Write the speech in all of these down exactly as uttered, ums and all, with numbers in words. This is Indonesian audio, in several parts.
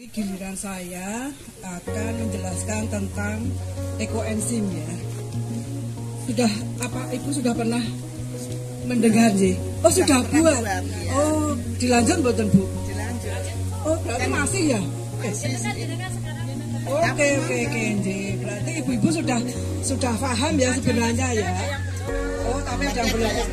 Giliran saya akan menjelaskan tentang ekoenzim ya. Sudah apa Ibu sudah pernah mendengar sih? Oh sudah buat. Ya. Oh dilanjut mboten Bu? Dilanjut. Oh berarti masih ya? Oke oke oke oke. Berarti ibu-ibu sudah sudah paham ya sebenarnya ya. Oh tapi ada berlaku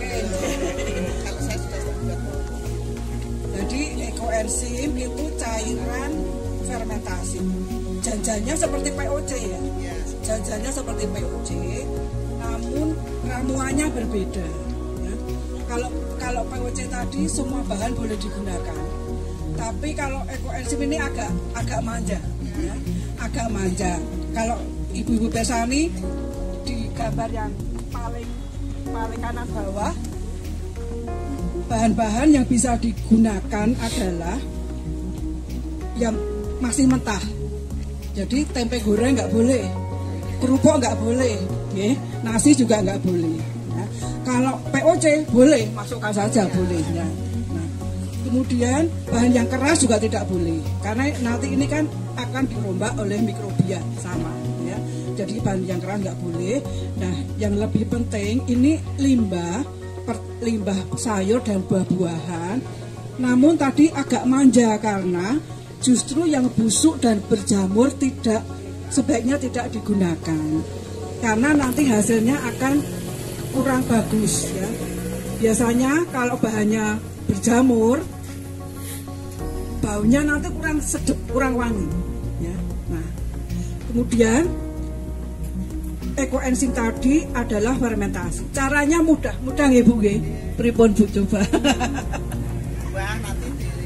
Jadi ekoenzim itu cairan fermentasi. Janjannya seperti P O C ya. Janjannya seperti P O C, namun ramuannya berbeda. Ya. Kalau kalau P O C tadi semua bahan boleh digunakan, tapi kalau ekoenzim ini agak agak manja, ya. agak manja. Kalau ibu-ibu Besani di gambar yang paling paling kanan bawah, bahan-bahan yang bisa digunakan adalah yang masih mentah. Jadi tempe goreng nggak boleh, kerupuk nggak boleh, ya. Nasi juga nggak boleh. Ya. Kalau P O C boleh, masukkan saja boleh. Ya. Nah, kemudian bahan yang keras juga tidak boleh, karena nanti ini kan akan dirombak oleh mikrobia sama. Ya. Jadi bahan yang keras nggak boleh. Nah, yang lebih penting ini limbah, limbah sayur dan buah-buahan. Namun tadi agak manja karena justru yang busuk dan berjamur tidak sebaiknya tidak digunakan karena nanti hasilnya akan kurang bagus ya. Biasanya kalau bahannya berjamur baunya nanti kurang sedap, kurang wangi ya. Nah, kemudian ekoenzim tadi adalah fermentasi. Caranya mudah, mudah ya Bu nggih. Pripun Bu coba? Wah, nanti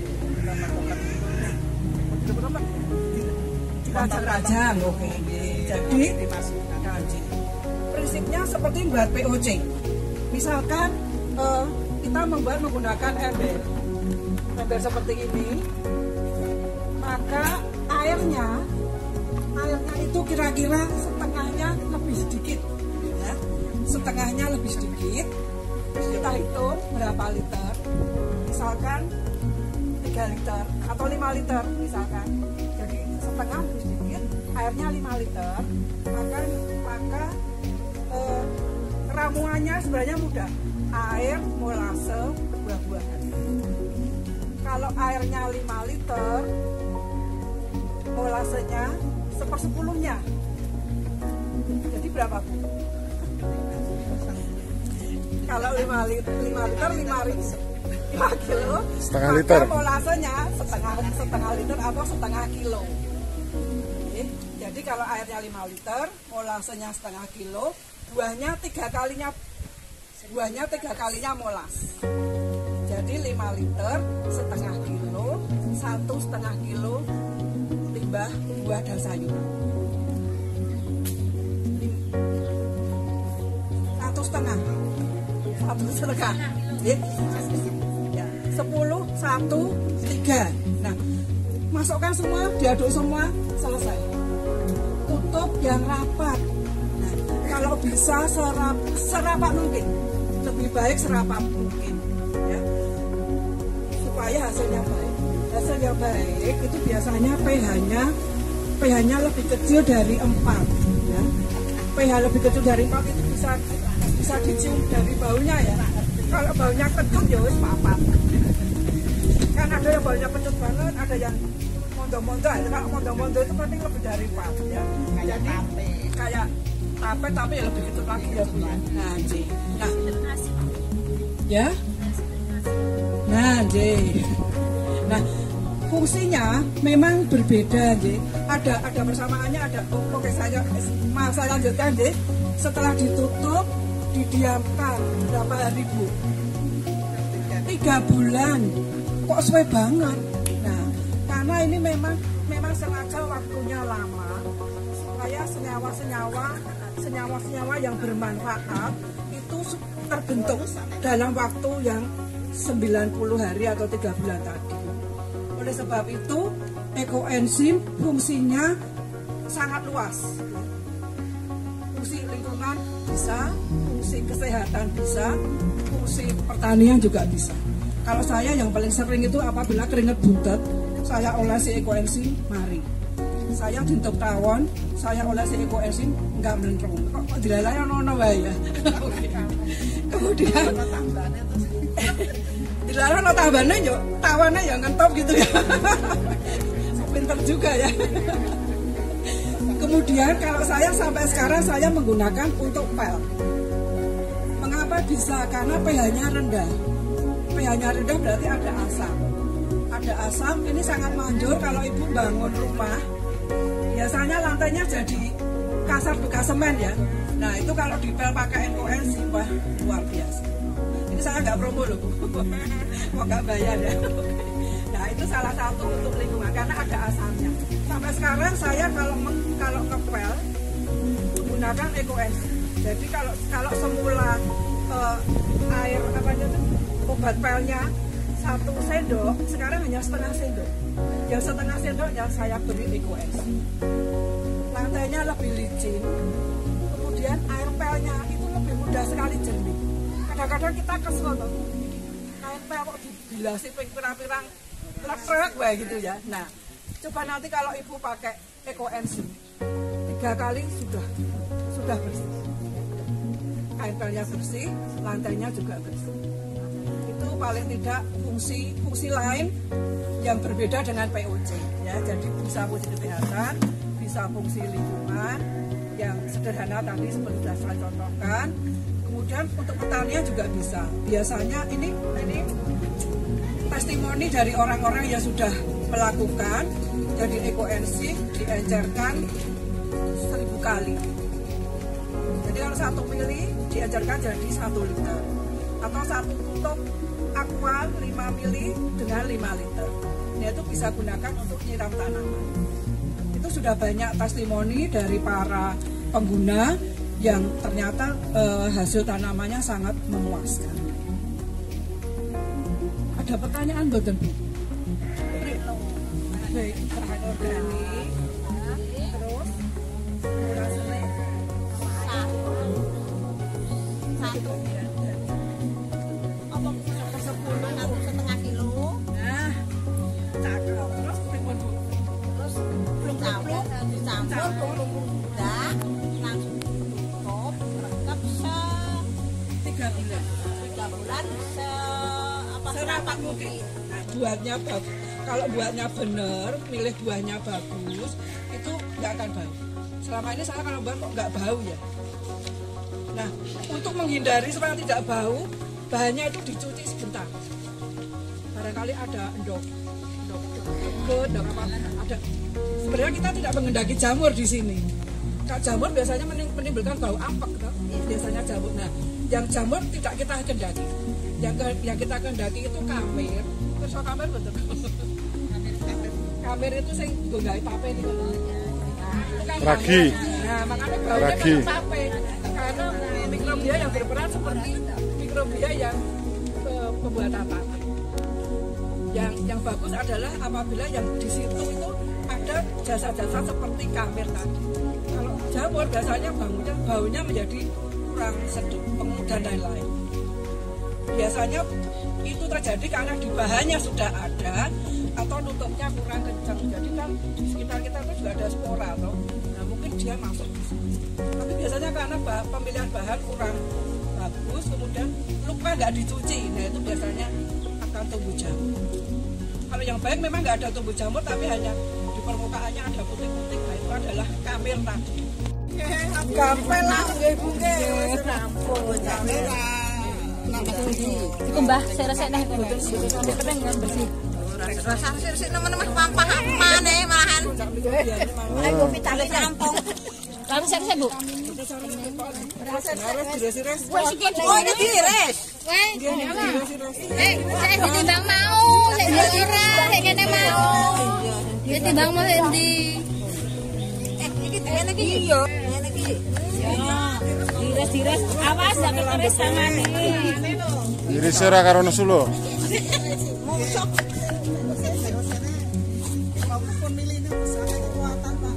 Rajang-rajang, oke. Jadi prinsipnya seperti membuat P O C. Misalkan eh, kita membuat menggunakan ember, ember seperti ini, maka airnya, airnya itu kira-kira setengahnya lebih sedikit, ya. Setengahnya lebih sedikit. Kita hitung berapa liter, misalkan tiga liter atau lima liter misalkan. Jadi setengah lebih sedikit, airnya lima liter, maka maka eh, ramuannya sebenarnya mudah. Air, molase, buah-buahan. Kalau airnya lima liter, molasenya sepersepuluhnya. Jadi berapa Bu? Kalau lima liter, lima liter lima kilo, setengah liter. Molasenya setengah setengah liter atau setengah kilo. Oke. Jadi kalau airnya lima liter, molasenya setengah kilo, buahnya tiga kalinya buahnya tiga kalinya molas. Jadi lima liter setengah kilo, satu setengah kilo limbah buah dan sayur. Satu setengah, satu setengah. Ya, sepuluh, satu, tiga. Nah, masukkan semua, diaduk semua, selesai. Tutup yang rapat. Nah, kalau bisa serap, serapat mungkin, lebih baik serapat mungkin, ya, supaya hasilnya baik. Hasil yang baik itu biasanya pH-nya, pH-nya lebih kecil dari empat. Ya. pH lebih kecil dari empat itu bisa bisa dicium dari baunya ya. Kalau baunya kecut ya wis papat. Kan ada yang baunya kecut banget, ada yang mondo-mondo. Kalau mondo-mondo itu penting lebih dari empat ya. Kayak tape. Kayak tape tapi ya lebih kecut lagi ya Bu. Nah, J. Nah. Ya? Nah, J. Nah, fungsinya memang berbeda, J. Ada ada persamaannya, ada. Oh, oke saya mau saya lanjutkan, J. Setelah ditutup didiamkan berapa hari Bu? Tiga bulan. Kok suwe banget? Nah, karena ini memang memang sengaja waktunya lama supaya senyawa-senyawa senyawa-senyawa yang bermanfaat itu terbentuk dalam waktu yang sembilan puluh hari atau tiga bulan tadi. Oleh sebab itu, ekoenzim fungsinya sangat luas. Fungsi lingkungan bisa, fungsi kesehatan bisa, fungsi pertanian juga bisa. Kalau saya yang paling sering itu apabila keringat buntut, saya olesi ekoenzim, mari. Saya dintuk tawon, saya olesi ekoenzim, enggak melentrung. Kok dilalai ono-ono wae ya. Kemudian dilarang no tambahnya yo, tawannya ya ngentop gitu ya. Pinter juga ya. Kemudian kalau saya sampai sekarang saya menggunakan untuk pel. Mengapa bisa? Karena pH-nya rendah. pH-nya rendah berarti ada asam. Ada asam, ini sangat manjur kalau ibu bangun rumah. Biasanya lantainya jadi kasar bekas semen ya. Nah itu kalau dipel pakai ekoenzim, wah luar biasa. Ini saya nggak promo loh, kok nggak bayar ya. Nah itu salah satu untuk lingkungan karena ada asamnya. Sampai sekarang saya kalau kalau ngepel menggunakan ekoenzim. Jadi kalau kalau semula uh, air apa itu obat pelnya satu sendok, sekarang hanya setengah sendok. Yang setengah sendok yang saya beri ekoenzim. Lantainya lebih licin. Kemudian air pelnya itu lebih mudah sekali jernih. Kadang-kadang kita kesel tuh, air pel kok dibilasi pirang-pirang letrek kayak gitu ya. Nah, coba nanti kalau ibu pakai ekoenzim tiga kali sudah sudah bersih. Air pelnya bersih, lantainya juga bersih. Itu paling tidak fungsi fungsi lain yang berbeda dengan P O C ya. Jadi bisa fungsi kesehatan, bisa fungsi lingkungan. Yang sederhana tadi seperti sudah saya contohkan. Kemudian untuk petanian juga bisa. Biasanya ini ini testimoni dari orang-orang yang sudah melakukan. Jadi ekoenzim diencerkan seribu kali. Jadi kalau satu mili diencerkan jadi satu liter. Atau satu tutup aqua lima mili dengan lima liter. Ini itu bisa gunakan untuk nyiram tanaman. Itu sudah banyak testimoni dari para pengguna yang ternyata eh, hasil tanamannya sangat memuaskan. Ada pertanyaan boten Bu? Baik, bahan organik, terus rasanya satu apa setengah kilo. Nah, cakep. Terus pripun Bu? Terus belum campur dicampur udah langsung tutup rekep se Tiga bulan. tiga bulan se apa Serapat mungkin. Nah, buahnya bagus. Kalau buahnya benar, milih buahnya bagus, itu nggak akan bau. Selama ini saya kalau buah kok nggak bau ya. Nah, untuk menghindari supaya tidak bau, bahannya itu dicuci sebentar. Barangkali ada endok, endok, endok, endok apa? Ada. Sebenarnya kita tidak mengendaki jamur di sini. Kalau jamur biasanya menimbulkan bau ampek, toh? Biasanya jamur. Nah, yang jamur tidak kita kendaki. Yang ke, yang kita kendaki itu kamir. Terus kamir betul. Kamir itu sing nggawe tape niku. Ragi. Nah, makanya baunya kan tape. Karena mikrobia yang berperan seperti mikrobia yang uh, pembuat tape. Yang yang bagus adalah apabila yang di situ itu ada jasa-jasa seperti kamir tadi. Kalau jamur biasanya baunya baunya menjadi kurang sedap, pengu dan lain-lain. Biasanya itu terjadi karena di bahannya sudah ada atau nutupnya kurang kencang. Jadi kan di sekitar kita itu juga ada spora toh. Nah mungkin dia masuk di sini. Tapi biasanya karena bah pemilihan bahan kurang bagus, kemudian lupa nggak dicuci. Nah itu biasanya akan tumbuh jamur. Kalau yang baik memang nggak ada tumbuh jamur, tapi hanya di permukaannya ada putih-putih. Nah itu adalah kamir tadi. Gampang lah ibu ke rampung kamera. Iku Mbah, saya rasa nek betul-betul pedang yang bersih. Rasa sik nemen-nemen pampah maneh malahan. Ayo vitamin rampung. Lalu saya rasa Bu. Oh ini dires. Weh, eh, saya ditimbang mau, saya dikira, saya kene mau. Ditimbang mau endi? Eh iki ngene iki yo. Ngene iki. Dires-dires, awas nek keres tangane. Iris ora karo nesu lho. Musok. Pemiliknya besar kekuatan Pak.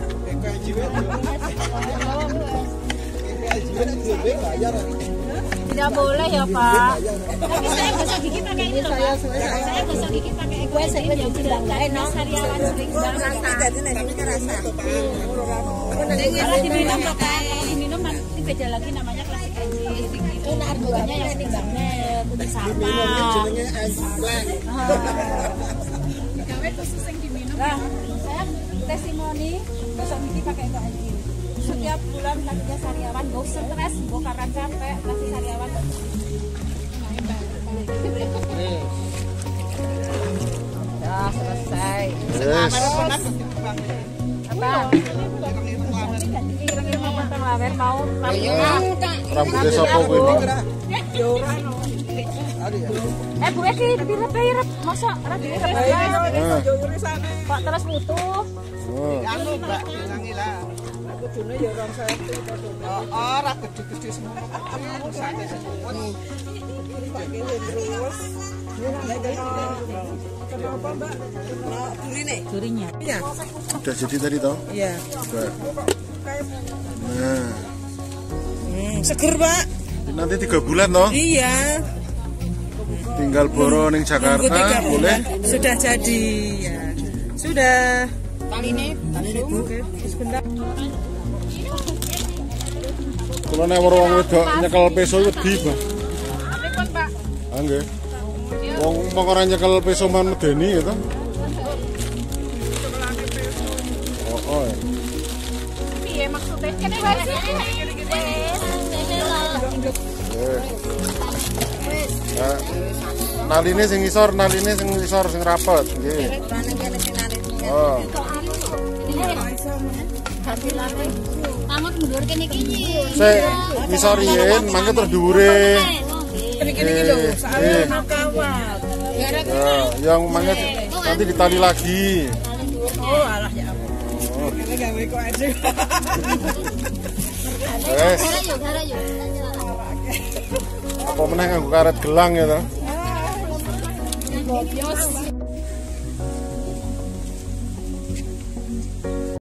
Eka jiwa. Eka jiwa bayar. Tidak boleh ya Pak. Tapi saya gosok gigi pakai ini loh Pak. Saya gosok gigi pakai gue saya yang bilang nggak enak. Sariawan sering banget rasa. Kalau diminum loh Pak, kalau diminum nanti beda lagi namanya klasik aja. Itu narkobanya yang sering banget, putih sama. Gawe khusus yang diminum. Nah, saya testimoni gosok gigi pakai itu aja. Setiap bulan kasihnya sariawan, gak usah stres, gak karena capek, kasih sariawan. Udah selesai. Yes. Apa? Kira-kira potong lawer mau Rambutnya sopo kuwi? Eh Bu Eki, direp-direp, masa rada-direp ya? Kok terus utuh? Oh. Anu Mbak, bilangi lah. Kudune ya orang satu padha. Oh, ora gede-gede semua. Terus. Kenapa Mbak? Durine. Durinya. Iya. Udah jadi tadi toh? Iya. Udah. Nah, Hmm, seger Pak. nanti tiga bulan toh? Iya. Tinggal boro ning Jakarta, Nunggu tiga boleh? bulan. Sudah jadi ya. Sudah. Kali ini, kali ini Bu. Sebentar. Kalau nek wong wedok nyekel peso wedi, Bang. Pripun Pak? Ah nggih. Wong mong ora nyekel peso man medeni ya toh? Oh, oh. Ya. Piye maksudnya? Kene wae sih. Eh. Ya. Naline sing isor, naline sing isor sing rapet, nggih. Oh. Kamu mundur kene iki. Sik ngisor yen mangke terus dhuwure. Kene-kene iki lho, soalnya kawat. Ya, yang mangke nanti ditali lagi. Oh, alah ya ampun. Kene gawe kok aja. Wes, Gara yuk, gara yuk. apa meneh nganggo karet gelang ya toh? Yos.